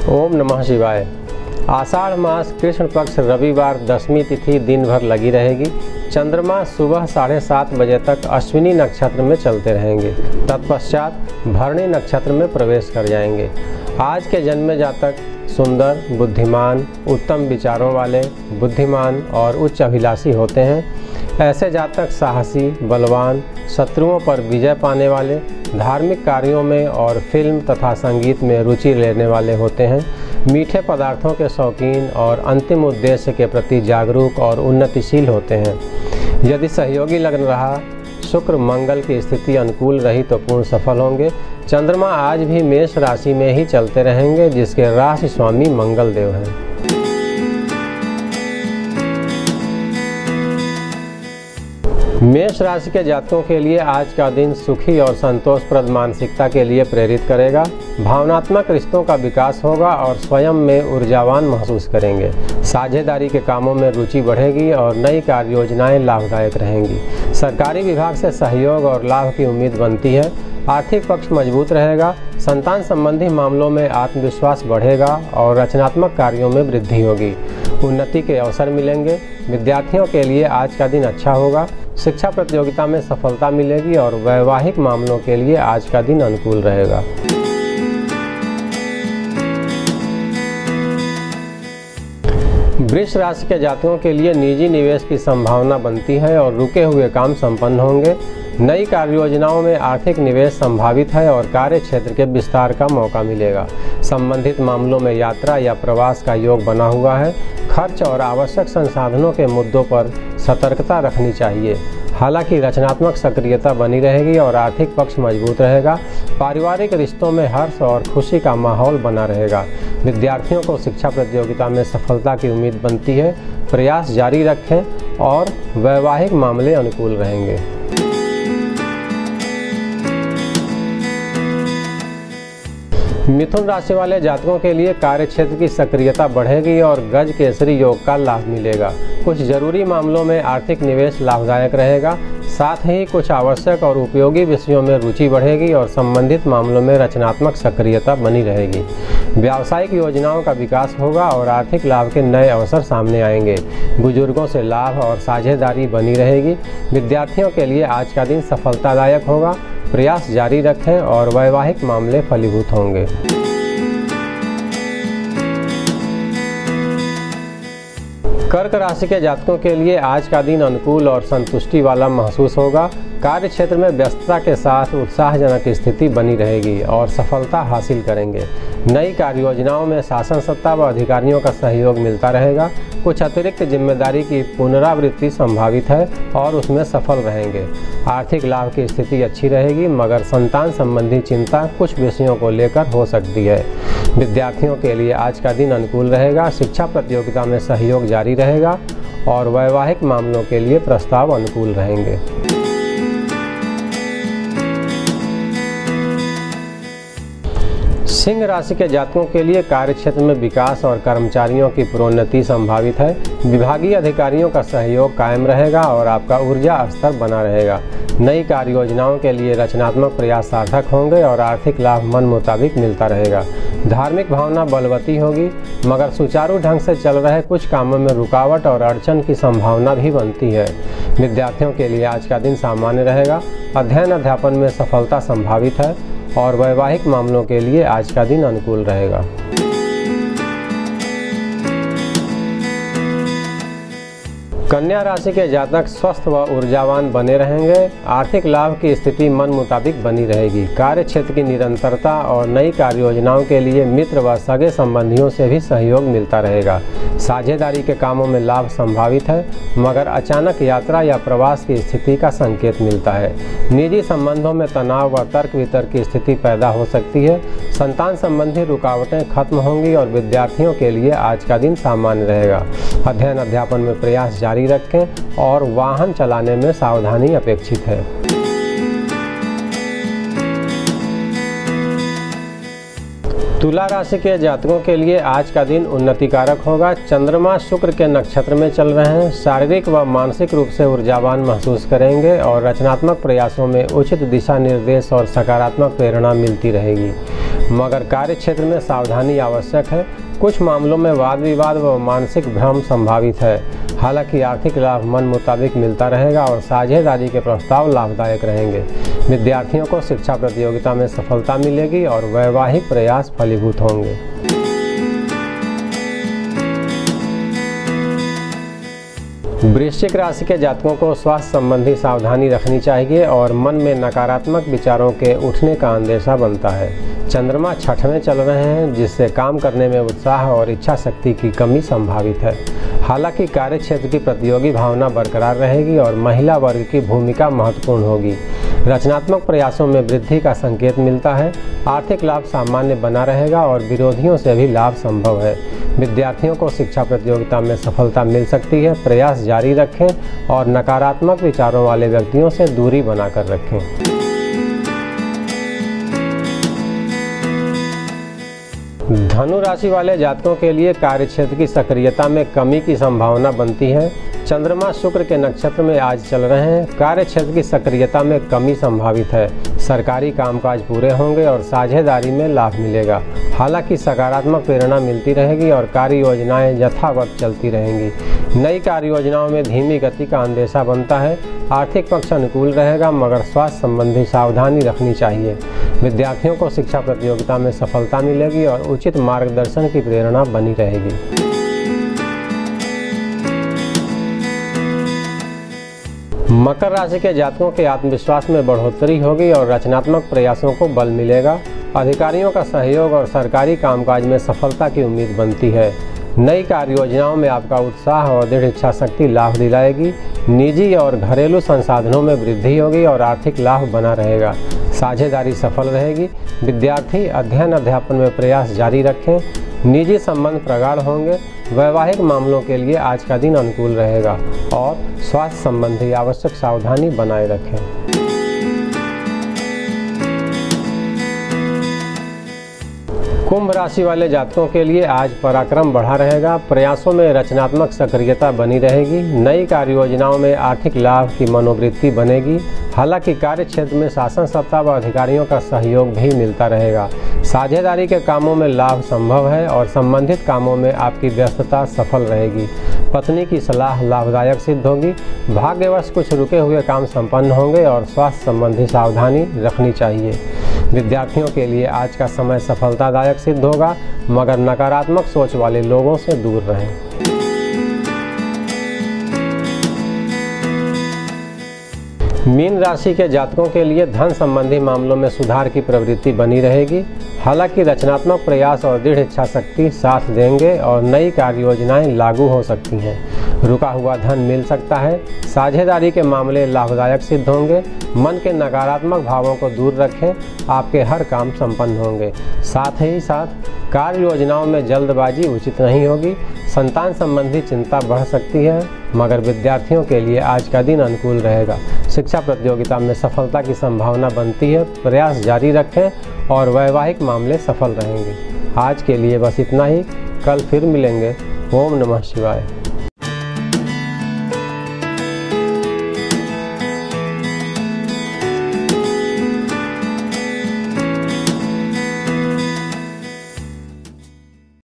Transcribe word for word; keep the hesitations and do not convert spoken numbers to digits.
ओम नमः शिवाय। आषाढ़ मास कृष्ण पक्ष रविवार दशमी तिथि दिन भर लगी रहेगी। चंद्रमा सुबह साढ़े सात बजे तक अश्विनी नक्षत्र में चलते रहेंगे, तत्पश्चात भरणी नक्षत्र में प्रवेश कर जाएंगे। आज के जन्मे जातक सुंदर, बुद्धिमान, उत्तम विचारों वाले, बुद्धिमान और उच्च अभिलाषी होते हैं। ऐसे जातक साहसी, बलवान, शत्रुओं पर विजय पाने वाले, धार्मिक कार्यों में और फिल्म तथा संगीत में रुचि लेने वाले होते हैं। मीठे पदार्थों के शौकीन और अंतिम उद्देश्य के प्रति जागरूक और उन्नतिशील होते हैं। यदि सहयोगी लग रहा, शुक्र मंगल की स्थिति अनुकूल रही तो पूर्ण सफल होंगे। चंद्रमा आज भी मेष राशि में ही चलते रहेंगे, जिसके राशि स्वामी मंगल देव हैं। मेष राशि के जातकों के लिए आज का दिन सुखी और संतोषप्रद मानसिकता के लिए प्रेरित करेगा। भावनात्मक रिश्तों का विकास होगा और स्वयं में ऊर्जावान महसूस करेंगे। साझेदारी के कामों में रुचि बढ़ेगी और नई कार्य योजनाएं लाभदायक रहेंगी। सरकारी विभाग से सहयोग और लाभ की उम्मीद बनती है। आर्थिक पक्ष मजबूत रहेगा। संतान संबंधी मामलों में आत्मविश्वास बढ़ेगा और रचनात्मक कार्यों में वृद्धि होगी। उन्नति के अवसर मिलेंगे। विद्यार्थियों के लिए आज का दिन अच्छा होगा। शिक्षा प्रतियोगिता में सफलता मिलेगी और वैवाहिक मामलों के लिए आज का दिन अनुकूल रहेगा। वृष राशि के जातकों के लिए निजी निवेश की संभावना बनती है और रुके हुए काम संपन्न होंगे। नई कार्य योजनाओं में आर्थिक निवेश संभावित है और कार्य क्षेत्र के विस्तार का मौका मिलेगा। संबंधित मामलों में यात्रा या प्रवास का योग बना हुआ है। खर्च और आवश्यक संसाधनों के मुद्दों पर सतर्कता रखनी चाहिए। हालांकि रचनात्मक सक्रियता बनी रहेगी और आर्थिक पक्ष मजबूत रहेगा। पारिवारिक रिश्तों में हर्ष और खुशी का माहौल बना रहेगा। विद्यार्थियों को शिक्षा प्रतियोगिता में सफलता की उम्मीद बनती है। प्रयास जारी रखें और वैवाहिक मामले अनुकूल रहेंगे। मिथुन राशि वाले जातकों के लिए कार्यक्षेत्र की सक्रियता बढ़ेगी और गज केसरी योग का लाभ मिलेगा। कुछ जरूरी मामलों में आर्थिक निवेश लाभदायक रहेगा। साथ ही कुछ आवश्यक और उपयोगी विषयों में रुचि बढ़ेगी और संबंधित मामलों में रचनात्मक सक्रियता बनी रहेगी। व्यावसायिक योजनाओं का विकास होगा और आर्थिक लाभ के नए अवसर सामने आएंगे। बुजुर्गों से लाभ और साझेदारी बनी रहेगी। विद्यार्थियों के लिए आज का दिन सफलतादायक होगा। प्रयास जारी रखें और वैवाहिक मामले फलीभूत होंगे। कर्क राशि के जातकों के लिए आज का दिन अनुकूल और संतुष्टि वाला महसूस होगा। कार्य क्षेत्र में व्यस्तता के साथ उत्साहजनक स्थिति बनी रहेगी और सफलता हासिल करेंगे। नई कार्य योजनाओं में शासन सत्ता व अधिकारियों का सहयोग मिलता रहेगा। कुछ अतिरिक्त जिम्मेदारी की पुनरावृत्ति संभावित है और उसमें सफल रहेंगे। आर्थिक लाभ की स्थिति अच्छी रहेगी, मगर संतान संबंधी चिंता कुछ विषयों को लेकर हो सकती है। विद्यार्थियों के लिए आज का दिन अनुकूल रहेगा। शिक्षा प्रतियोगिता में सहयोग जारी रहेगा और वैवाहिक मामलों के लिए प्रस्ताव अनुकूल रहेंगे। सिंह राशि के जातकों के लिए कार्यक्षेत्र में विकास और कर्मचारियों की प्रोन्नति संभावित है। विभागीय अधिकारियों का सहयोग कायम रहेगा और आपका ऊर्जा स्तर बना रहेगा। नई कार्य योजनाओं के लिए रचनात्मक प्रयास सार्थक होंगे और आर्थिक लाभ मन मुताबिक मिलता रहेगा। धार्मिक भावना बलवती होगी, मगर सुचारू ढंग से चल रहे कुछ कामों में रुकावट और अड़चन की संभावना भी बनती है। विद्यार्थियों के लिए आज का दिन सामान्य रहेगा। अध्ययन अध्यापन में सफलता संभावित है और वैवाहिक मामलों के लिए आज का दिन अनुकूल रहेगा। कन्या राशि के जातक स्वस्थ व ऊर्जावान बने रहेंगे। आर्थिक लाभ की स्थिति मन मुताबिक बनी रहेगी। कार्य क्षेत्र की निरंतरता और नई कार्य योजनाओं के लिए मित्र व सगे संबंधियों से भी सहयोग मिलता रहेगा। साझेदारी के कामों में लाभ संभावित है, मगर अचानक यात्रा या प्रवास की स्थिति का संकेत मिलता है। निजी संबंधों में तनाव व तर्क वितर्क की स्थिति पैदा हो सकती है। संतान संबंधी रुकावटें खत्म होंगी और विद्यार्थियों के लिए आज का दिन सामान्य रहेगा। अध्ययन अध्यापन में प्रयास जारी रखें और वाहन चलाने में सावधानी अपेक्षित है। तुला राशि के जातकों के लिए आज का दिन उन्नतिकारक होगा। चंद्रमा शुक्र के नक्षत्र में चल रहे हैं। शारीरिक व मानसिक रूप से ऊर्जावान महसूस करेंगे और रचनात्मक प्रयासों में उचित दिशा निर्देश और सकारात्मक प्रेरणा मिलती रहेगी, मगर कार्य क्षेत्र में सावधानी आवश्यक है। कुछ मामलों में वाद विवाद व मानसिक भ्रम संभावित है। हालांकि आर्थिक लाभ मन मुताबिक मिलता रहेगा और साझेदारी के प्रस्ताव लाभदायक रहेंगे। विद्यार्थियों को शिक्षा प्रतियोगिता में सफलता मिलेगी और वैवाहिक प्रयास फलीभूत होंगे। वृश्चिक राशि के जातकों को स्वास्थ्य संबंधी सावधानी रखनी चाहिए और मन में नकारात्मक विचारों के उठने का अंदेशा बनता है। चंद्रमा छठ में चल रहे हैं, जिससे काम करने में उत्साह और इच्छा शक्ति की कमी संभावित है। हालांकि कार्य क्षेत्र की प्रतियोगी भावना बरकरार रहेगी और महिला वर्ग की भूमिका महत्वपूर्ण होगी। रचनात्मक प्रयासों में वृद्धि का संकेत मिलता है। आर्थिक लाभ सामान्य बना रहेगा और विरोधियों से भी लाभ संभव है। विद्यार्थियों को शिक्षा प्रतियोगिता में सफलता मिल सकती है। प्रयास जारी रखें और नकारात्मक विचारों वाले व्यक्तियों से दूरी बनाकर रखें। धनु राशि वाले जातकों के लिए कार्य क्षेत्र की सक्रियता में कमी की संभावना बनती है। चंद्रमा शुक्र के नक्षत्र में आज चल रहे हैं। कार्य क्षेत्र की सक्रियता में कमी संभावित है। सरकारी कामकाज पूरे होंगे और साझेदारी में लाभ मिलेगा। हालांकि सकारात्मक प्रेरणा मिलती रहेगी और कार्य योजनाएं यथावत चलती रहेंगी। नई कार्य योजनाओं में धीमी गति का अंदेशा बनता है। आर्थिक पक्ष अनुकूल रहेगा, मगर स्वास्थ्य संबंधी सावधानी रखनी चाहिए। विद्यार्थियों को शिक्षा प्रतियोगिता में सफलता मिलेगी और उचित मार्गदर्शन की प्रेरणा बनी रहेगी। मकर राशि के जातकों के आत्मविश्वास में बढ़ोतरी होगी और रचनात्मक प्रयासों को बल मिलेगा। अधिकारियों का सहयोग और सरकारी कामकाज में सफलता की उम्मीद बनती है। नई कार्य योजनाओं में आपका उत्साह और दृढ़ इच्छा शक्ति लाभ दिलाएगी। निजी और घरेलू संसाधनों में वृद्धि होगी और आर्थिक लाभ बना रहेगा। साझेदारी सफल रहेगी। विद्यार्थी अध्ययन अध्यापन में प्रयास जारी रखें। निजी संबंध प्रगाढ़ होंगे। वैवाहिक मामलों के लिए आज का दिन अनुकूल रहेगा और स्वास्थ्य संबंधी आवश्यक सावधानी बनाए रखें। कुंभ राशि वाले जातकों के लिए आज पराक्रम बढ़ा रहेगा। प्रयासों में रचनात्मक सक्रियता बनी रहेगी। नई कार्य योजनाओं में आर्थिक लाभ की मनोवृत्ति बनेगी। हालांकि कार्य क्षेत्र में शासन सत्ता व अधिकारियों का सहयोग भी मिलता रहेगा। साझेदारी के कामों में लाभ संभव है और संबंधित कामों में आपकी व्यस्तता सफल रहेगी। पत्नी की सलाह लाभदायक सिद्ध होगी। भाग्यवश कुछ रुके हुए काम संपन्न होंगे और स्वास्थ्य संबंधी सावधानी रखनी चाहिए। विद्यार्थियों के लिए आज का समय सफलतादायक सिद्ध होगा, मगर नकारात्मक सोच वाले लोगों से दूर रहें। मीन राशि के जातकों के लिए धन संबंधी मामलों में सुधार की प्रवृत्ति बनी रहेगी। हालांकि रचनात्मक प्रयास और दृढ़ इच्छा शक्ति साथ देंगे और नई कार्य योजनाएं लागू हो सकती हैं। रुका हुआ धन मिल सकता है। साझेदारी के मामले लाभदायक सिद्ध होंगे। मन के नकारात्मक भावों को दूर रखें। आपके हर काम संपन्न होंगे। साथ ही साथ कार्य योजनाओं में जल्दबाजी उचित नहीं होगी। संतान संबंधी चिंता बढ़ सकती है, मगर विद्यार्थियों के लिए आज का दिन अनुकूल रहेगा। शिक्षा प्रतियोगिता में सफलता की संभावना बनती है। प्रयास जारी रखें और वैवाहिक मामले सफल रहेंगे। आज के लिए बस इतना ही। कल फिर मिलेंगे। ओम नमः शिवाय।